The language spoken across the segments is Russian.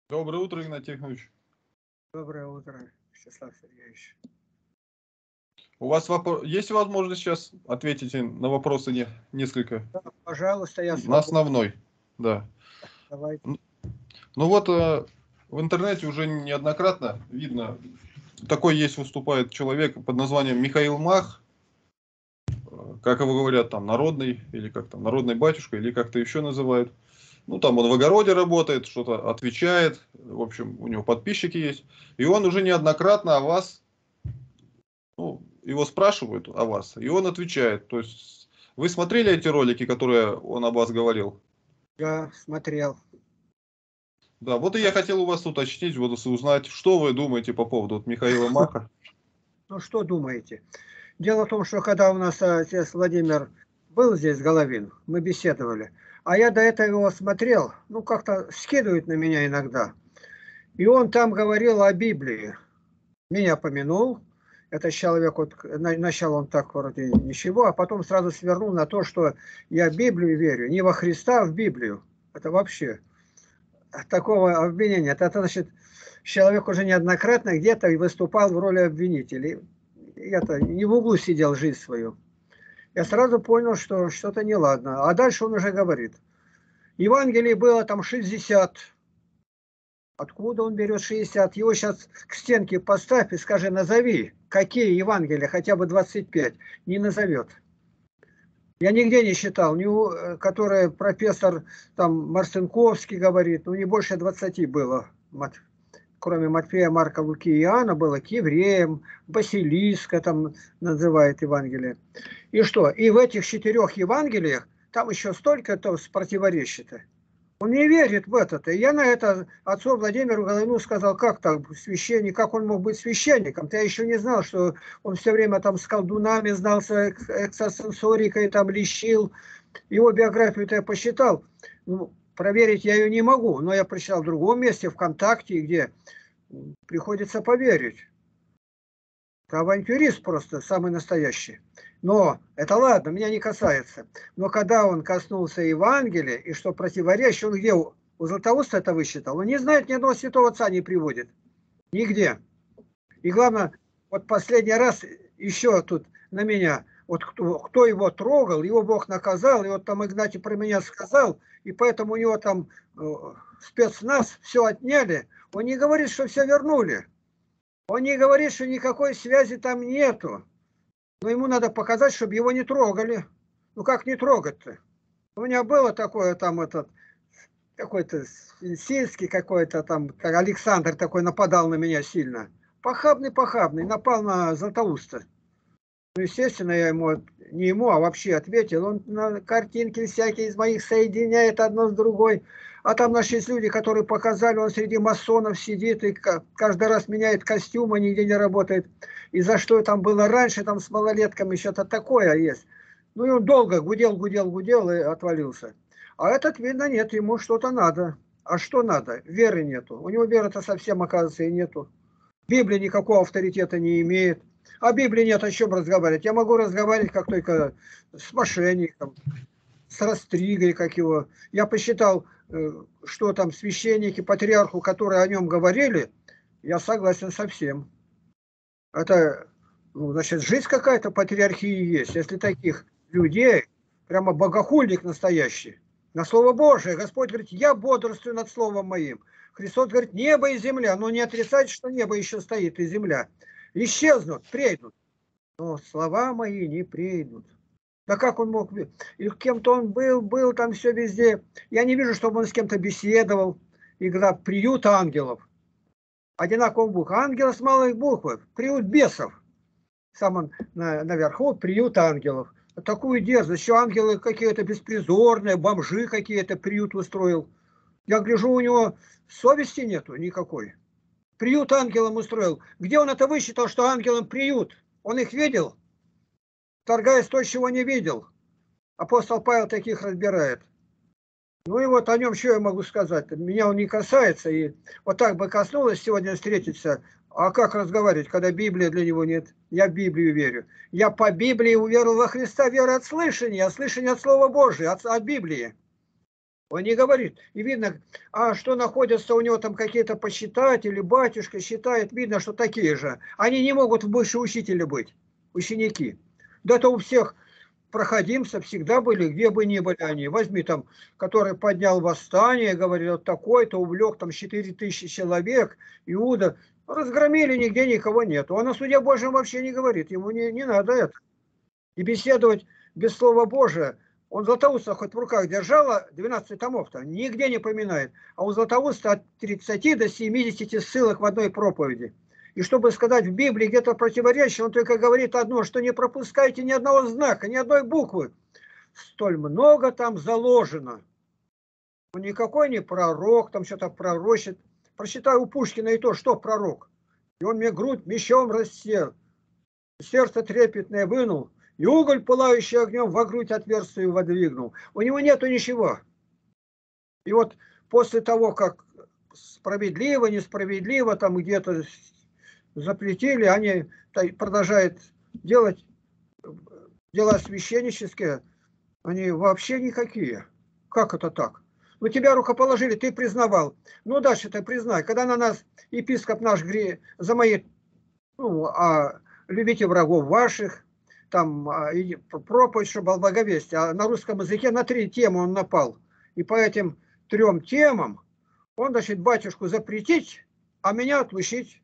Доброе утро, Игнатий Тихонович. Доброе утро, Вячеслав Сергеевич. У вас есть возможность сейчас ответить на вопросы несколько? Да, пожалуйста, я На свободен. основной, да. Давайте. Ну вот в интернете уже неоднократно видно, такой есть выступает человек под названием Михаил Мах, как его говорят, там народный, или как там, народный батюшка, или как-то еще называют. Ну, там он в огороде работает, что-то отвечает, в общем, у него подписчики есть. И он уже неоднократно о вас, ну, его спрашивают о вас, и он отвечает. То есть, вы смотрели эти ролики, которые он о вас говорил? Я смотрел. Да, вот и я хотел у вас уточнить, вот узнать, что вы думаете по поводу вот Михаила Маха. Ну, что думаете? Дело в том, что когда у нас отец Владимир был здесь, Головин, мы беседовали, а я до этого его смотрел, ну, как-то скидывает на меня иногда. И он там говорил о Библии. Меня помянул. Этот человек, вот, начал он так вроде ничего, а потом сразу свернул на то, что я в Библию верю. Не во Христа, а в Библию. Это вообще такого обвинения. Это значит, человек уже неоднократно где-то и выступал в роли обвинителя. И это не в углу сидел жизнь свою. Я сразу понял, что что-то неладно. А дальше он уже говорит. Евангелий было там 60. Откуда он берет 60? Его сейчас к стенке поставь и скажи, назови, какие Евангелия, хотя бы 25. Не назовет. Я нигде не считал, который профессор там Марцинковский говорит, ну не больше 20 было. Кроме Матфея, Марка, Луки и Иоанна было к евреям, Василиска там называет Евангелие. И что? И в этих 4 Евангелиях там еще столько-то противоречит. Он не верит в это. И я на это отцу Владимиру Головину сказал, как так, священник, как он мог быть священником? Я еще не знал, что он все время там с колдунами знался, экстрасенсорикой там лечил. Его биографию-то я посчитал. Ну, проверить я ее не могу, но я прочитал в другом месте, ВКонтакте, где приходится поверить. Это авантюрист просто, самый настоящий. Но это ладно, меня не касается. Но когда он коснулся Евангелия, и что противоречит, он где у Златоуста это высчитал? Он не знает, ни одного святого отца не приводит. Нигде. И главное, вот последний раз еще тут на меня, вот кто его трогал, его Бог наказал, и вот там Игнатий про меня сказал, и поэтому у него там спецназ все отняли. Он не говорит, что все вернули. Он не говорит, что никакой связи там нету. Но ему надо показать, чтобы его не трогали. Ну как не трогать-то? У меня было такое там этот, какой-то сельский какой-то там, как Александр такой нападал на меня сильно. Похабный, напал на Златоуста. Ну, естественно, я ему, не ему, а вообще ответил. Он на картинки всякие из моих соединяет одно с другой. А там наши есть люди, которые показали, он среди масонов сидит и каждый раз меняет костюм, а нигде не работает. И за что там было раньше, там с малолетками что-то такое есть. Ну и он долго гудел и отвалился. А этот, видно, нет, ему что-то надо. А что надо? Веры нету. У него веры-то совсем, оказывается, и нету. Библия никакого авторитета не имеет. А Библии нет, о чем разговаривать. Я могу разговаривать как только с мошенником, с растригой, как его. Я посчитал, что там священники, патриарху, которые о нем говорили, я согласен со всем. Это, ну, значит, жизнь какая-то патриархии есть. Если таких людей, прямо богохульник настоящий, на Слово Божие, Господь говорит, я бодрствую над Словом моим. Христос говорит, небо и земля, но не отрицать, что небо еще стоит и земля. Исчезнут, придут, но слова мои не придут. Да как он мог? И кем-то он был там все везде. Я не вижу, чтобы он с кем-то беседовал. И когда приют ангелов, одинаковый букв, ангел с малой буквы, приют бесов. Сам он наверху, приют ангелов. Такую дерзость, еще ангелы какие-то беспризорные, бомжи какие-то приют устроил. Я гляжу, у него совести нету никакой. Приют ангелам устроил. Где он это высчитал, что ангелам приют? Он их видел? Торгаясь то, чего не видел. Апостол Павел таких разбирает. Ну и вот о нем что я могу сказать? Меня он не касается. И вот так бы коснулось сегодня встретиться. А как разговаривать, когда Библии для него нет? Я в Библию верю. Я по Библии уверовал во Христа, вера от слышания, а слышание от Слова Божия, от Библии. Он не говорит. И видно, а что находятся у него там какие-то почитатели, батюшка считает, видно, что такие же. Они не могут выше учителя быть, ученики. Да-то у всех проходимцы всегда были, где бы ни были они. Возьми там, который поднял восстание, говорит, вот такой-то, увлек там 4000 человек, Иуда. Разгромили, нигде никого нет. Он о суде Божьем вообще не говорит, ему не надо это. И беседовать без слова Божия. Он Златоуста хоть в руках держала, 12 томов-то, нигде не поминает. А у Златоуста от 30 до 70 ссылок в одной проповеди. И чтобы сказать в Библии где-то противоречие, он только говорит одно, что не пропускайте ни одного знака, ни одной буквы. Столь много там заложено. Он никакой не пророк, там что-то пророчит. Прочитай у Пушкина и то, что пророк. И он мне грудь мечом рассел, сердце трепетное вынул, и уголь, пылающий огнем, во грудь отверстие водвигнул. У него нету ничего. И вот после того, как справедливо, несправедливо, там где-то запретили, они продолжают делать дела священнические, они вообще никакие. Как это так? Ну, тебя рукоположили, ты признавал. Ну, дальше ты признай. Когда на нас епископ наш за мои, ну, любите врагов ваших, там проповедь, чтобы благовестие, а на русском языке на 3 темы он напал. И по этим 3 темам он, значит, батюшку запретить, а меня отлучить.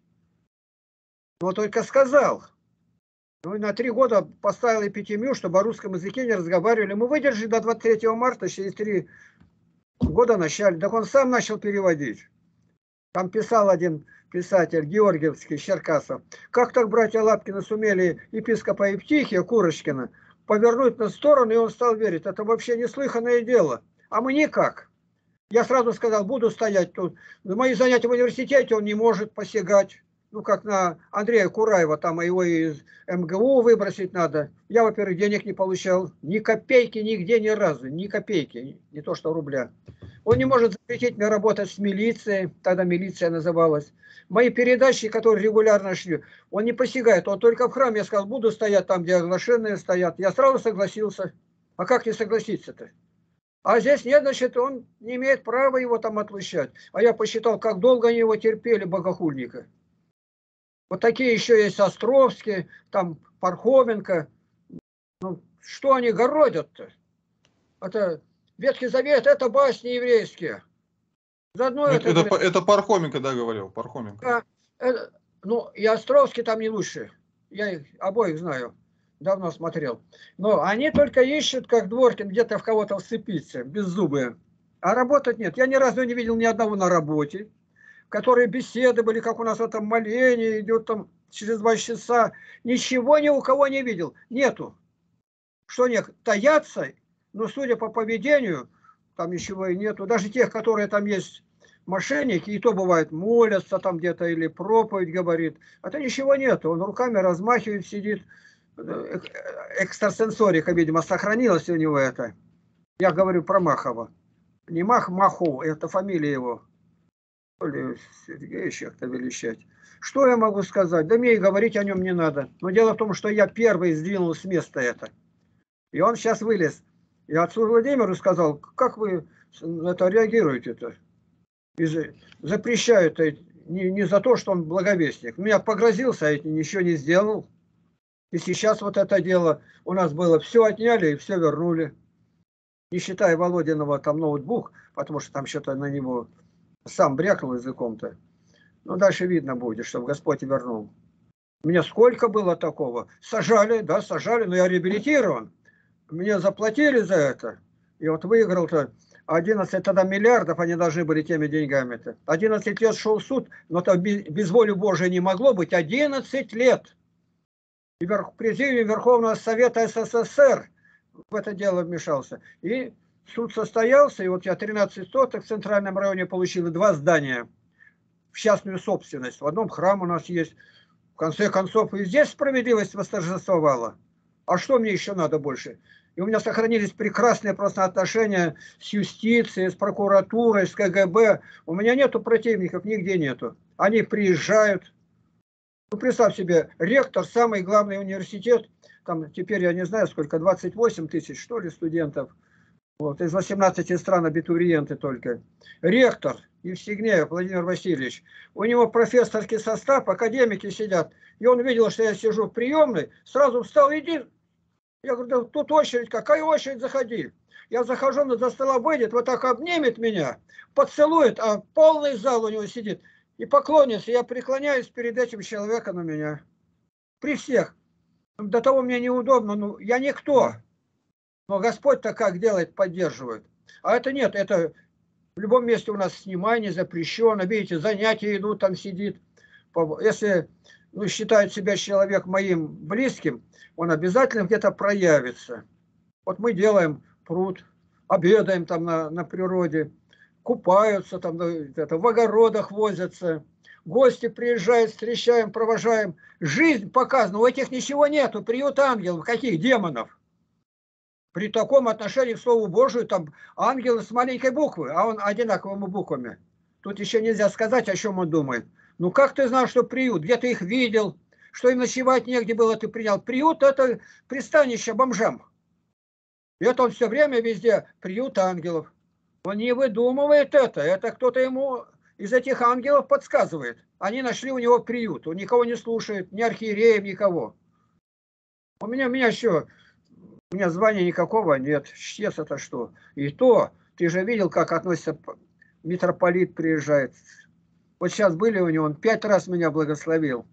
Но только сказал. Ну и на 3 года поставил эпитемию, чтобы о русском языке не разговаривали. Мы выдержали до 23 марта, через 3 года начали. Так он сам начал переводить. Там писал один писатель, Георгиевский, Черкасов. Как так братья Лапкины сумели епископа Евтихия Курочкина повернуть на сторону, и он стал верить. Это вообще неслыханное дело. А мы никак. Я сразу сказал, буду стоять тут. На мои занятия в университете он не может посягать. Ну, как на Андрея Кураева, там его из МГУ выбросить надо. Я, во-первых, денег не получал. Ни копейки нигде ни разу. Ни копейки. Не то, что рубля. Он не может запретить мне работать с милицией. Тогда милиция называлась. Мои передачи, которые регулярно шли, он не посягает. Он только в храме, я сказал, буду стоять там, где оглашенные стоят. Я сразу согласился. А как не согласиться-то? А здесь нет, значит, он не имеет права его там отлучать. А я посчитал, как долго они его терпели, богохульника. Вот такие еще есть Островские, там Пархоменко. Ну, что они городят-то? Это Ветхий Завет, это басни еврейские. Заодно это Пархоменко, да, говорил, Пархоменко. Ну, и Островский там не лучше. Я их обоих знаю. Давно смотрел. Но они только ищут, как Дворкин, где-то в кого-то вцепиться, беззубые. А работать нет. Я ни разу не видел ни одного на работе, которые беседы были, как у нас в этом молении, идет там через 2 часа. Ничего ни у кого не видел. Нету. Что нет, таятся, но судя по поведению, там ничего и нету. Даже тех, которые там есть мошенники, и то бывает молятся там где-то или проповедь говорит. А то ничего нету. Он руками размахивает, сидит. Экстрасенсорика, видимо, сохранилась у него это. Я говорю про Махова. Не Махов, это фамилия его. То ли Сергеевич как-то величать. Что я могу сказать? Да мне и говорить о нем не надо. Но дело в том, что я первый сдвинул с места это. И он сейчас вылез. Я отцу Владимиру сказал, как вы на это реагируете-то? И запрещают не за то, что он благовестник. Меня погрозился, а ничего не сделал. И сейчас вот это дело у нас было, все отняли и все вернули. Не считая Володиного там ноутбук, потому что там что-то на него сам брякнул языком-то. Ну, дальше видно будет, чтобы Господь вернул. У меня сколько было такого? Сажали, да, сажали, но я реабилитирован. Мне заплатили за это. И вот выиграл-то 11 тогда миллиардов, они должны были теми деньгами-то. 11 лет шел суд, но то без воли Божией не могло быть. 11 лет. И президиум Верховного Совета СССР в это дело вмешался. И суд состоялся, и вот я 13 соток в центральном районе получил, и 2 здания в частную собственность. В одном храм у нас есть. В конце концов, и здесь справедливость восторжествовала. А что мне еще надо больше? И у меня сохранились прекрасные просто отношения с юстицией, с прокуратурой, с КГБ. У меня нету противников, нигде нету. Они приезжают. Ну, представь себе, ректор, самый главный университет, там теперь я не знаю сколько, 28 тысяч, что ли, студентов. Вот, из 18 стран абитуриенты только. Ректор Евстигнеев Владимир Васильевич. У него профессорский состав, академики сидят. И он видел, что я сижу в приемной, сразу встал, иди. Я говорю, да тут очередь, какая очередь, заходи. Я захожу, он за стола выйдет, вот так обнимет меня, поцелует, а полный зал у него сидит. И поклонится, я преклоняюсь перед этим человеком на меня. При всех. До того мне неудобно, ну, я никто. Но Господь-то как делает, поддерживает. А это нет, это в любом месте у нас снимай, не запрещено. Видите, занятия идут, там сидит. Если считает себя человек моим близким, он обязательно где-то проявится. Вот мы делаем пруд, обедаем там на природе, купаются там, в огородах возятся. Гости приезжают, встречаем, провожаем. Жизнь показана, у этих ничего нету, приют ангелов, каких демонов. При таком отношении к Слову Божию, там ангелы с маленькой буквы, а он одинаковыми буквами. Тут еще нельзя сказать, о чем он думает. Ну как ты знал, что приют? Где ты их видел? Что им ночевать негде было, ты принял? Приют – это пристанище бомжам. И это он все время везде приют ангелов. Он не выдумывает это кто-то ему из этих ангелов подсказывает. Они нашли у него приют, он никого не слушает, ни архиереев, никого. У меня еще... У меня звания никакого нет. Чтец это что? И то, ты же видел, как относится митрополит приезжает. Вот сейчас были у него, он 5 раз меня благословил.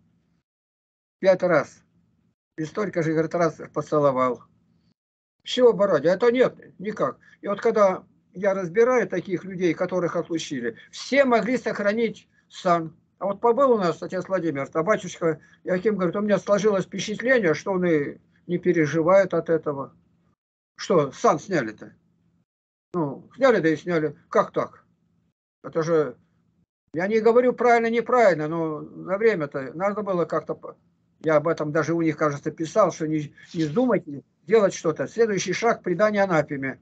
5 раз. И столько же, говорит, раз поцеловал. Чего бороть? Это нет, никак. И вот когда я разбираю таких людей, которых отлучили, все могли сохранить сан. А вот побыл у нас отец Владимир, а батюшка Яким говорит, у меня сложилось впечатление, что он и не переживают от этого. Что, сан сняли-то? Ну, сняли, да и сняли. Как так? Это же, я не говорю правильно, неправильно, но на время-то надо было как-то... Я об этом даже у них, кажется, писал, что не вздумайте делать что-то. Следующий шаг – предание анафеме.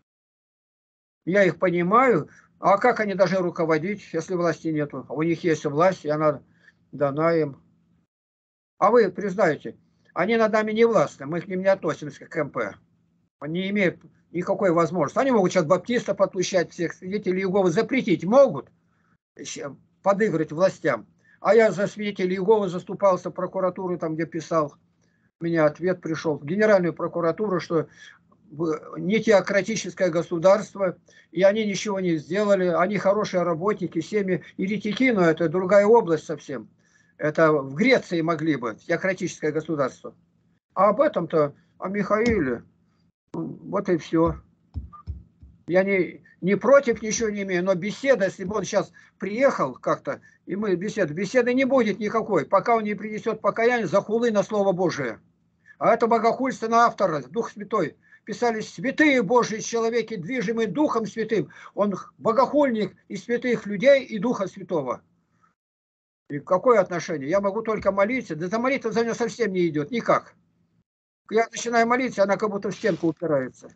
Я их понимаю, а как они должны руководить, если власти нету? А у них есть власть, и она дана им. А вы признаете, они над нами не властны, мы к ним не относимся, к МП. Они не имеют никакой возможности. Они могут сейчас баптистов отлучать, всех свидетелей Иеговы запретить могут, подыграть властям. А я за свидетелей Иеговы заступался в прокуратуру, там где писал, у меня ответ пришел в Генеральную прокуратуру, что не теократическое государство, и они ничего не сделали, они хорошие работники, семьи еретики, но это другая область совсем. Это в Греции могли бы, теократическое государство. А об этом-то, о Михаиле, вот и все. Я не против, ничего не имею, но беседа, если бы он сейчас приехал как-то, и мы беседы не будет никакой, пока он не принесет покаяние за хулы на Слово Божие. А это богохульство автора, Дух Святой. Писали святые Божьи человеки, движимые Духом Святым. Он богохульник и святых людей, и Духа Святого. И какое отношение? Я могу только молиться. Да за молитва за него совсем не идет, никак. Я начинаю молиться, она как будто в стенку упирается.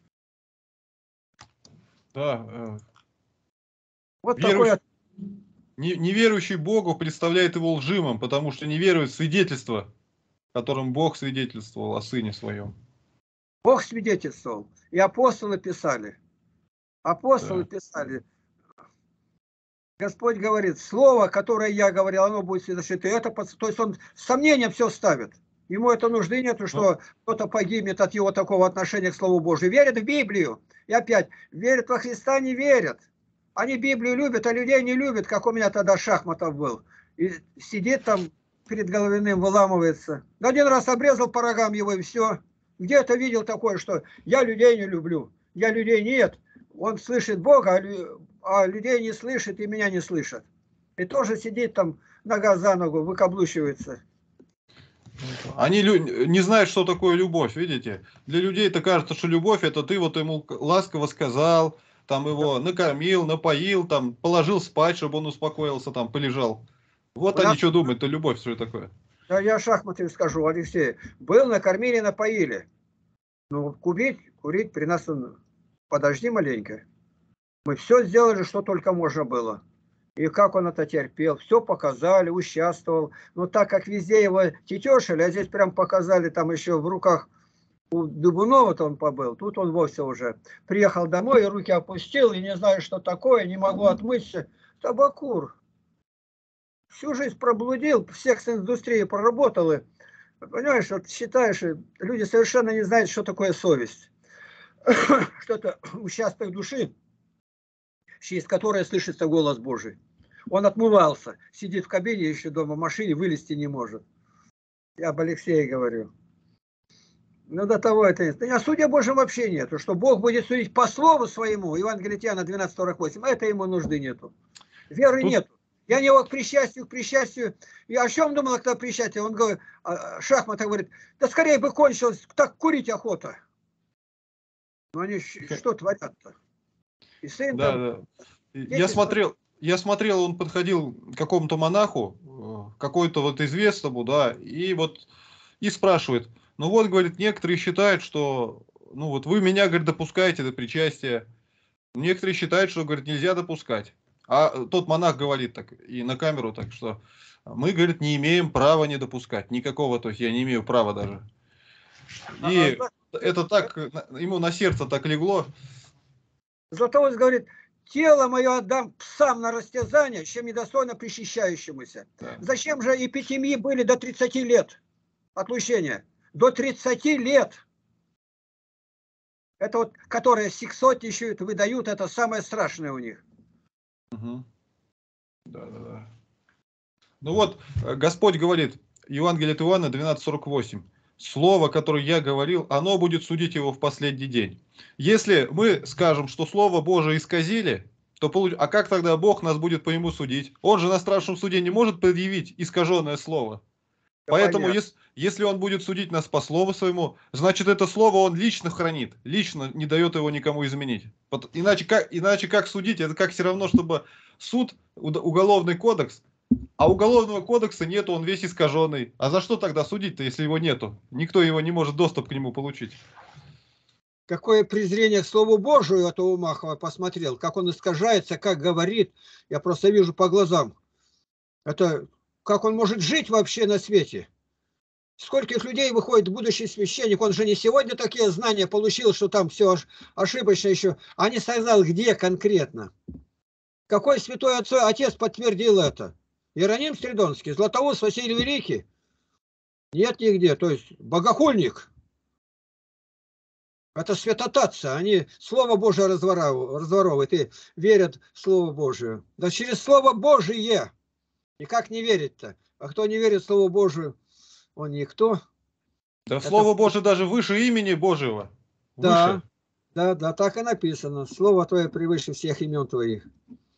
Да. Вот такое. Неверующий Богу представляет его лжимым, потому что не верует в свидетельство, которым Бог свидетельствовал о Сыне Своем. Бог свидетельствовал. И апостолы писали. Апостолы писали. Господь говорит, слово, которое я говорил, оно будет свидетельствовать. Это, то есть он с сомнением все ставит. Ему это нужды нету, что кто-то погибнет от его такого отношения к Слову Божию. Верят в Библию. И опять, верят во Христа, не верят. Они Библию любят, а людей не любят, как у меня тогда Шахматов был. И сидит там перед Головиным, выламывается. Один раз обрезал по рогам его, и все. Где-то видел такое, что я людей не люблю. Я людей нет. Он слышит Бога, а людей не слышит, и меня не слышат. И тоже сидит там, нога за ногу, выкаблучивается. Они не знают, что такое любовь, видите? Для людей это кажется, что любовь это ты вот ему ласково сказал, там его накормил, напоил, там положил спать, чтобы он успокоился, там полежал. Вот они что думают, это любовь, что это такое. Да я Шахматову скажу, Алексей, был, накормили, напоили. Ну, курить при нас, подожди маленько. Мы все сделали, что только можно было. И как он это терпел, все показали, участвовал. Но так как везде его тетешили, а здесь прям показали, там еще в руках У Дубунова-то он побыл, тут он вовсе уже приехал домой, и руки опустил, и не знаю, что такое, не могу отмыться. Табакур. Всю жизнь проблудил, в секс-индустрии проработал. И, понимаешь, вот считаешь, люди совершенно не знают, что такое совесть. Что-то участок души, через которое слышится голос Божий. Он отмывался, сидит в кабине еще дома, в машине, вылезти не может. Я об Алексее говорю. Ну, до того это нет. А судья Божьем вообще нету, что Бог будет судить по слову своему, Евангелие от Иоанна 12:48, это ему нужды нету. Веры Тут нету. Я не к причастию. Я о чем думал, когда причастие? Он говорит, Шахмата говорит, да скорее бы кончилось, так курить охота. Ну они что творят-то? И сын да, там... да. Дети Я смотрел, он подходил к какому-то монаху, какой-то вот известному, да, и вот и спрашивает, ну вот, говорит, некоторые считают, что, ну вот вы меня, говорит, допускаете до причастия, некоторые считают, что, говорит, нельзя допускать. А тот монах говорит так, и на камеру так, что мы, говорит, не имеем права не допускать, никакого, то есть я не имею права даже. И это так, ему на сердце так легло. Златоуст говорит, тело мое отдам псам на растязание, чем недостойно причащающемуся. Да. Зачем же эпитемии были до 30 лет отлучения? До 30 лет. Это вот, которые сексотничают, выдают, это самое страшное у них. Угу. Да. Ну вот, Господь говорит, Евангелие от Иоанна 12:48. Слово, которое я говорил, оно будет судить его в последний день. Если мы скажем, что Слово Божие исказили, то а как тогда Бог нас будет по нему судить? Он же на страшном суде не может предъявить искаженное Слово. Да, Поэтому, понятно. если он будет судить нас по Слову своему, значит, это Слово он лично хранит, лично не дает его никому изменить. Иначе как судить? Это как все равно, чтобы суд, уголовный кодекс, а уголовного кодекса нету, он весь искаженный. А за что тогда судить-то, если его нету? Никто его не может доступ к нему получить. Какое презрение к Слову Божию этого Умахова посмотрел, как он искажается, как говорит. Я просто вижу по глазам. Это как он может жить вообще на свете? Скольких людей выходит будущий священник, он же не сегодня такие знания получил, что там все ошибочно еще. А не сказал, где конкретно. Какой святой отец подтвердил это? Иероним Стридонский, Златоуст, Василий Великий? Нет нигде, то есть богохульник. Это святотатцы, они Слово Божие разворовывают и верят в Слово Божие. Да через Слово Божие. И как не верить-то? А кто не верит в Слово Божие, он никто. Да Это... Слово Божие даже выше имени Божьего. Да, Выше. да, так и написано. Слово Твое превыше всех имен Твоих.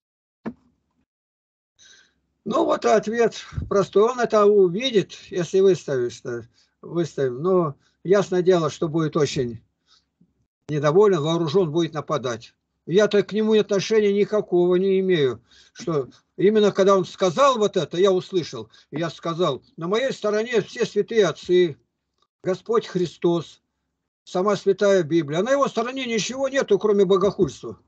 Ну вот ответ простой. Он это увидит, если выставим. Но ясное дело, что будет очень недоволен, вооружен, будет нападать. Я-то к нему отношения никакого не имею. Что именно когда он сказал вот это, я услышал. Я сказал, на моей стороне все святые отцы, Господь Христос, сама святая Библия. А на его стороне ничего нету, кроме богохульства.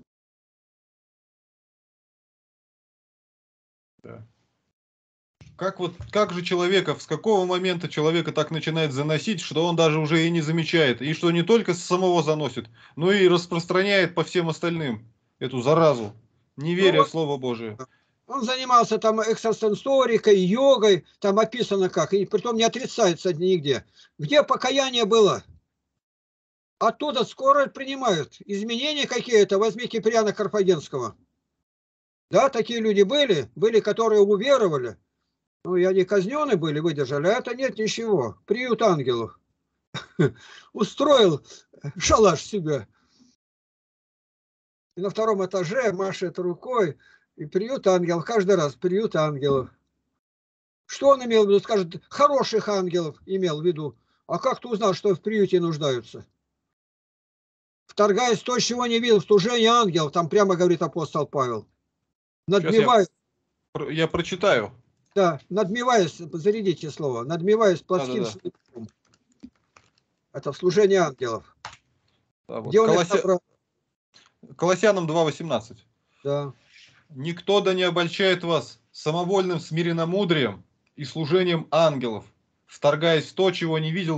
Да. Как же человека, с какого момента человека так начинает заносить, что он даже уже и не замечает, и что не только с самого заносит, но и распространяет по всем остальным эту заразу, не Ну веря в вот, Слово Божие. он занимался там экстрасенсорикой, йогой, там описано как, и притом не отрицается нигде. Где покаяние было? Оттуда скоро принимают изменения какие-то, возьми Киприана Карфагенского. Да, такие люди были, которые уверовали. Ну, и они казнены были, выдержали, а это нет ничего. Приют ангелов. Устроил шалаш себе. И на втором этаже машет рукой, и приют ангелов, каждый раз приют ангелов. Что он имел в виду? Скажет, хороших ангелов имел в виду. А как ты узнал, что в приюте нуждаются? Вторгаясь в то, чего не видел, в служении ангелов, там прямо говорит апостол Павел. Сейчас Надмеваюсь, я прочитаю. да, надмеваюсь, зарядите слово, надмеваюсь плотским Да. языком. Это в служении ангелов. Да, вот. Где он их собрал? Колоссянам 2:18. Да. Никто да не обольщает вас самовольным смиренномудрием и служением ангелов, вторгаясь в то, чего не видел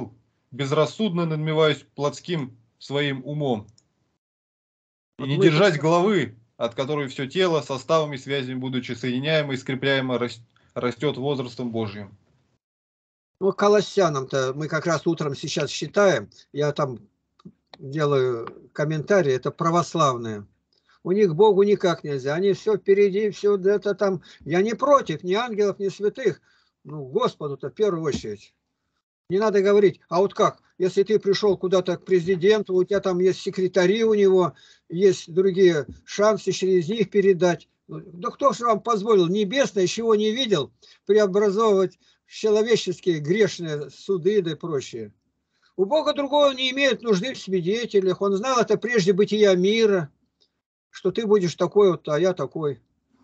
безрассудно надмеваюсь плотским своим умом. И Вот не мы держать головы, от которой все тело, составами, связями, будучи соединяемо и скрепляемо, растет возрастом Божьим. Ну, Колоссянам-то мы как раз утром сейчас считаем, я там делаю комментарии, это православные. У них к Богу никак нельзя, они все впереди, все это там. Я не против ни ангелов, ни святых, ну, Господу-то в первую очередь. Не надо говорить, а вот как, если ты пришел куда-то к президенту, у тебя там есть секретари у него, есть другие шансы через них передать. Да кто же вам позволил, небесное, чего не видел, преобразовывать человеческие грешные суды да и прочее. У Бога другого не имеет нужды в свидетелях. Он знал это прежде бытия мира, что ты будешь такой вот, а я такой.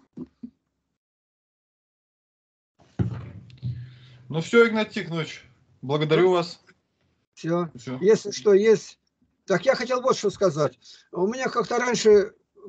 Ну все, Игнатий Тихонович, благодарю вас. Все. Все. Если что есть... Так я хотел вот что сказать. У меня как-то раньше